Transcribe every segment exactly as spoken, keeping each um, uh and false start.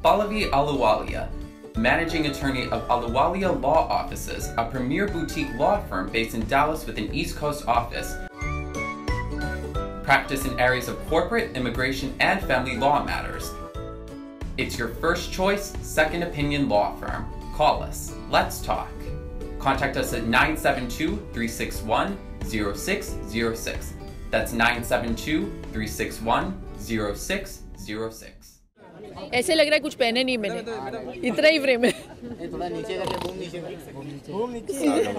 Pallavi Ahluwalia, Managing Attorney of Ahluwalia Law Offices, a premier boutique law firm based in Dallas with an East Coast office. Practice in areas of corporate, immigration, and family law matters. It's your first choice, second opinion law firm. Call us. Let's talk. Contact us at nine seven two, three six one, zero six zero six. That's nine seven two, three six one, zero six zero six. ऐसे लग रहा है कुछ पहने नहीं मैंने, इतना ही frame है। थोड़ा नीचे करके घूम नीचे घूम नीचे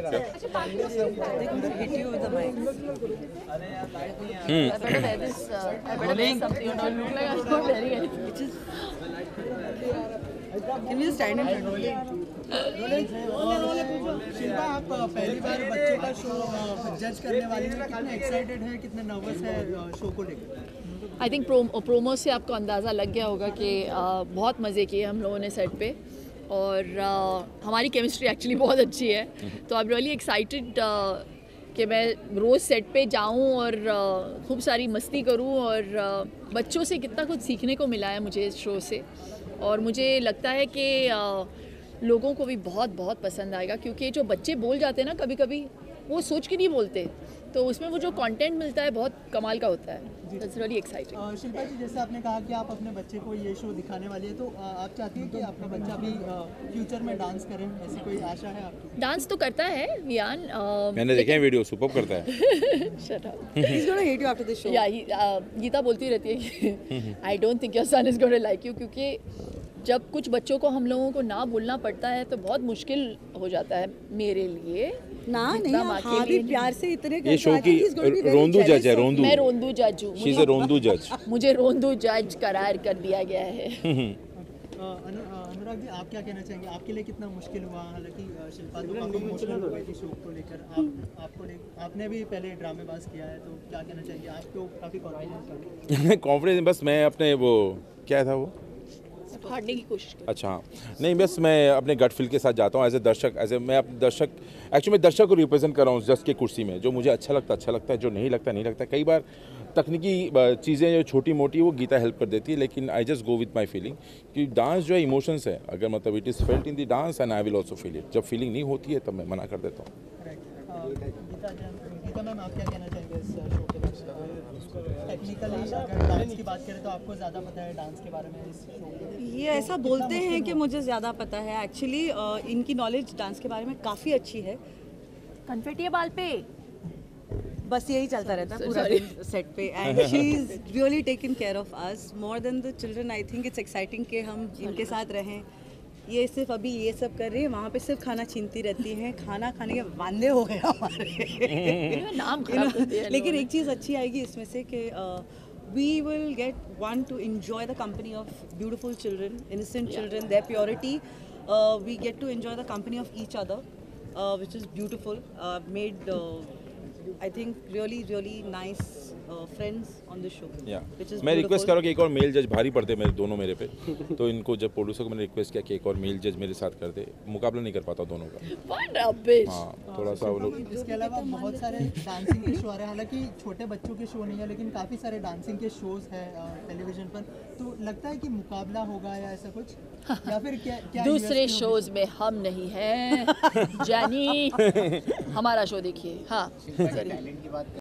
शिल्पा, आप पहली बार बच्चे का शो जज करने वाली हैं, कितने एक्साइटेड है, कितने नर्वस है शो को लेकर? आई थिंक प्रोमो प्रोमो से आपको अंदाज़ा लग गया होगा कि आ, बहुत मज़े किए हम लोगों ने सेट पे, और आ, हमारी केमिस्ट्री एक्चुअली बहुत अच्छी है। तो आई एम रियली एक्साइटेड कि मैं रोज़ सेट पे जाऊं और खूब सारी मस्ती करूं, और आ, बच्चों से कितना कुछ सीखने को मिला है मुझे इस शो से, और मुझे लगता है कि आ, लोगों को भी बहुत बहुत पसंद आएगा, क्योंकि जो बच्चे बोल जाते हैं ना कभी कभी, वो सोच के नहीं बोलते, तो उसमें वो जो कंटेंट मिलता है बहुत कमाल का होता है। That's really exciting. शिल्पा जी, जैसे आपने कहा कि आप अपने बच्चे को ये शो दिखाने वाली है, तो आप चाहती हैं कि आपका बच्चा भी फ्यूचर में डांस करे, ऐसी कोई आशा है आपकी? डांस तो करता है वियान, मैंने देखे हैं वीडियो, सुपर्ब करता है। Shut up. He's going to hate you after this show. Yeah, he, uh, Gita बोलती रहती है कि I don't think your son is going to like you, क्योंकि जब कुछ बच्चों को हम लोगों को ना बोलना पड़ता है तो बहुत मुश्किल हो जाता है मेरे लिए। ना नहीं, हाँ भी प्यार से इतने ये शो की रोंदू जज है, रोंदू। मैं रोंदू जज हूँ। She's a रोंदू जज। मुझे रोंदू जज करार कर दिया गया है। अनुराग जी, आप क्या कहना चाहेंगे? आपके लिए कितना मुश्किल हुआ? हालांकि शिल्पा तो काफी इमोशनल हो गई थी शो को लेकर, आप आपको आपने भी पहले ड्रामेबाज किया है, तो क्या कहना चाहेंगे? आपको काफी कॉन्फिडेंस कॉन्फिडेंस बस मैं अपने वो क्या था वो फाड़ने की कोशिश कर। अच्छा नहीं, बस मैं अपने गट फील के साथ जाता हूँ एज ए दर्शक, एज ए मैं अपने दर्शक एक्चुअली मैं दर्शक को रिप्रेजेंट कर रहा हूँ जज के कुर्सी में। जो मुझे अच्छा लगता अच्छा लगता है, जो नहीं लगता नहीं लगता। कई बार तकनीकी चीज़ें जो छोटी मोटी वो गीता हेल्प कर देती है, लेकिन I just go with my feeling कि डांस जो है इमोशंस है, अगर मतलब it is felt in the dance and I will also feel it. जब फीलिंग नहीं होती है तब मैं मना कर देता हूँ। गीता मैम, आप क्या कहना चाहेंगे इस शो के बारे में? टेक्निकली अगर डांस की बात करें तो आपको ज़्यादा पता है डांस के बारे में इस शो में? ये ऐसा बोलते हैं कि मुझे ज़्यादा पता है, एक्चुअली इनकी नॉलेज डांस के बारे में काफ़ी अच्छी है। कन्फेटी है बाल पे, बस यही चलता रहता है पूरा दिन सेट पे, and she is really taken care of us more than the children. I think it's exciting कि हम इनके साथ रहें। ये सिर्फ अभी ये सब कर रही है, वहाँ पे सिर्फ खाना छीनती रहती हैं, खाना खाने के वांदे हो गए हमारे नाम खराब करते हैं। लेकिन एक चीज़ अच्छी आएगी इसमें से कि we will get one to enjoy the company of beautiful children, innocent children, their purity. Uh, we get to enjoy the company of each other, uh, which is beautiful. Uh, made, uh, I think, really, really nice uh, friends on the show. Yeah. Which is मैं beautiful. Request करूँ कि एक और mail जज भारी पड़ते मेरे दोनों मेरे पे, तो इनको जब प्रोड्यूसर को मैंने रिक्वेस्ट किया कि एक और मेल जज मेरे साथ कर दे, मुकाबला नहीं कर पाता दोनों का। हाँ, थोड़ा सा वो लोग। इसके अलावा बहुत सारे डांसिंग के शो आ रहे हैं, हालांकि छोटे बच्चों के शो नहीं है, लेकिन काफ़ी सारे डांसिंग के शोज हैं टेलीविजन पर। तो लगता है कि मुकाबला होगा या ऐसा कुछ, या फिर क्या, क्या दूसरे शोज में हम नहीं हैं जानी, हमारा शो देखिए। हाँ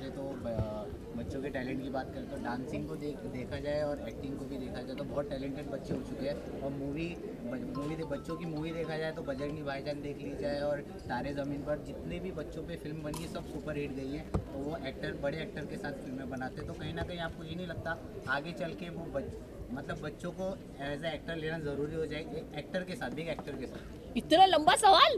पहले तो बच्चों के टैलेंट की बात करें तो डांसिंग को देख देखा जाए और एक्टिंग को भी देखा जाए तो बहुत टैलेंटेड बच्चे हो चुके हैं। और मूवी मूवी बच्चों की मूवी देखा जाए तो बजरंगी भाईजान देख ली जाए और तारे ज़मीन पर जितने भी बच्चों पे फिल्म बनी सब सुपर हिट गई हैं। तो वो एक्टर बड़े एक्टर के साथ फिल्में बनाते, तो कहीं ना कहीं आपको ये नहीं लगता आगे चल के वो बच, मतलब बच्चों को एज ए एक्टर लेना ज़रूरी हो जाए, एक्टर के साथ, बिग एक्टर के साथ? इतना लंबा सवाल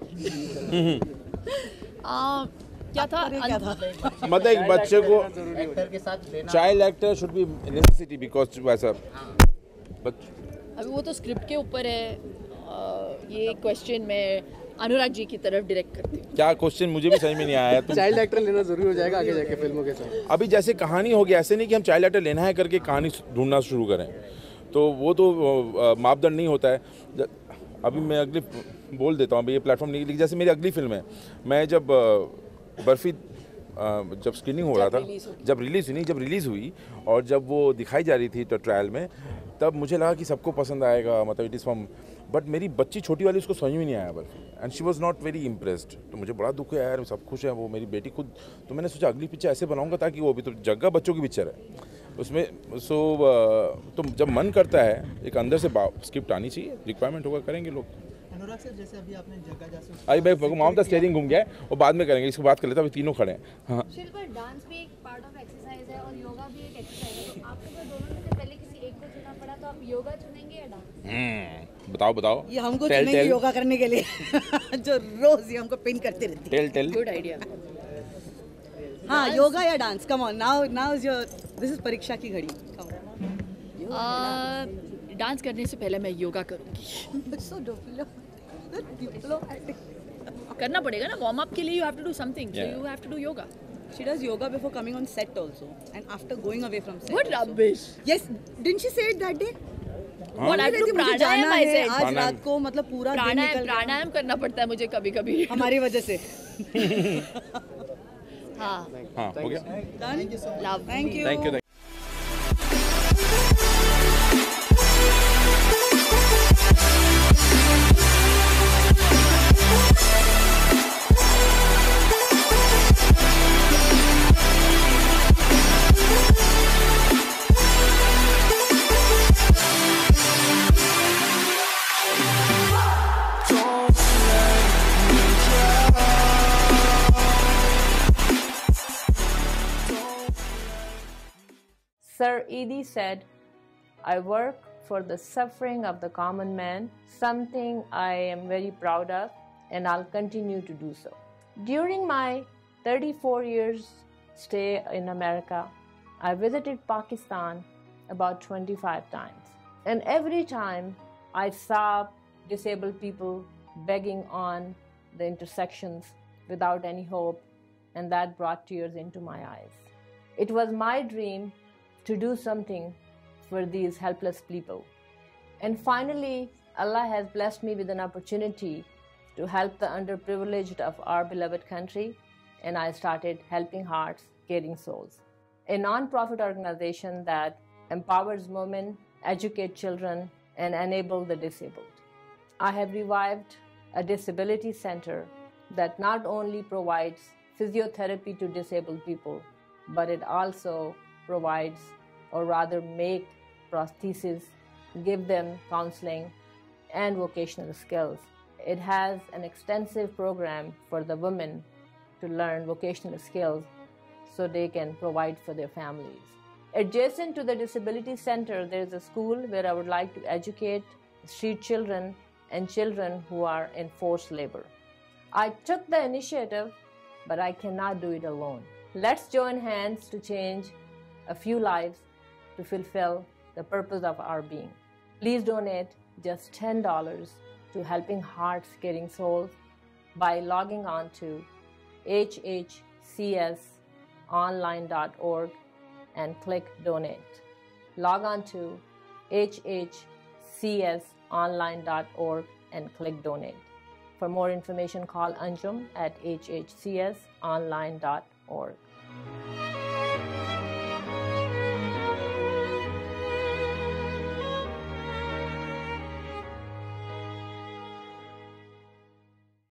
आ, क्या था क्या था मतलब एक बच्चे को एक्टर के साथ लेना, child actor should be necessity because वैसा अभी वो तो स्क्रिप्ट के ऊपर है। आ, ये क्वेश्चन मैं अनुराग जी की तरफ डायरेक्ट करती हूँ। क्या क्वेश्चन मुझे भी समझ में नहीं आया। तुम चाइल्ड एक्टर लेना जरूरी हो जाएगा आगे जाके फिल्मों के साथ। अभी जैसे कहानी होगी ऐसे नहीं कि हम चाइल्ड एक्टर लेना है करके कहानी ढूंढना शुरू करें, तो वो तो आ, मापदंड नहीं होता है। अभी मैं अगली बोल देता हूँ, अभी ये प्लेटफॉर्म नहीं, लेकिन जैसे मेरी अगली फिल्म है, मैं जब बर्फी जब स्क्रीनिंग हो रहा था, जब रिलीज़ हुई नहीं जब रिलीज़ हुई और जब वो दिखाई जा रही थी तो ट्रायल में, तब मुझे लगा कि सबको पसंद आएगा, मतलब इट इज़ फ्रॉम, बट मेरी बच्ची छोटी वाली उसको समझ में नहीं आया Barfi, and she was not very impressed. तो मुझे बड़ा दुख है यार, सब खुश है, वो मेरी बेटी खुद। तो मैंने सोचा अगली पिक्चर ऐसे बनाऊंगा ताकि वो भी, तो जग्गा बच्चों की पिक्चर है उसमें, सो तो जब मन करता है एक अंदर से स्क्रिप्ट आनी चाहिए, रिक्वायरमेंट होगा, करेंगे लोग। अनुराग सर, जैसे अभी आपने जगह जासूस अरे भाई माम तो स्टेयरिंग घूम गया है और बाद में करेंगे, इसको बात कर लेते हैं, अभी तीनों खड़े हैं। हाँ, शिल्पा, डांस भी एक पार्ट ऑफ एक्सरसाइज है और योगा भी एक एक्सरसाइज है, तो आपको अगर दोनों में से पहले किसी एक को चुनना पड़ा तो आप योगा चुनेंगे या डांस? बताओ बताओ। ये हमको टेल, चुनेंगे टेल। योगा करने के लिए जो रोज ये हमको पिन करते रहती है। Tell tell. Good idea. हाँ, योगा या dance? Come on, now now is your, this is परीक्षा की घड़ी। डांस करने से पहले मैं योगा करूँगी। सो करना पड़ेगा ना, वार्म अप के लिए you have to do something, so you have to do yoga. She does yoga before coming on set also, and after going away from set. What rubbish. Yes, didn't she say it that day? What I have to do मुझे प्राणायाम जाना है ऐसे। आज रात को, मतलब पूरा दिन प्राणायाम निकल गया। प्राणायाम करना पड़ता है मुझे कभी कभी हमारी वजह से। हाँ, हाँ, हो गया। Love, Thank you. Thank you. Sir Edie said, I work for the suffering of the common man, something I am very proud of, and I'll continue to do so. During my thirty-four years stay in America, I visited Pakistan about twenty-five times. And every time I saw disabled people begging on the intersections without any hope, and that brought tears into my eyes. It was my dream to do something for these helpless people. And finally, Allah has blessed me with an opportunity to help the underprivileged of our beloved country, and I started Helping Hearts, Caring Souls, a non-profit organization that empowers women, educates children, and enables the disabled. I have revived a disability center that not only provides physiotherapy to disabled people, but it also provides, or rather make prosthesis, give them counseling and vocational skills. It has an extensive program for the women to learn vocational skills so they can provide for their families. Adjacent to the Disability Center, there is a school where I would like to educate street children and children who are in forced labor. I took the initiative, but I cannot do it alone. Let's join hands to change a few lives to fulfill the purpose of our being. Please donate just ten dollars to Helping Hearts, Caring Souls by logging on to h h c s online dot org and click donate. Log on to h h c s online dot org and click donate. For more information, call Anjum at h h c s online dot org.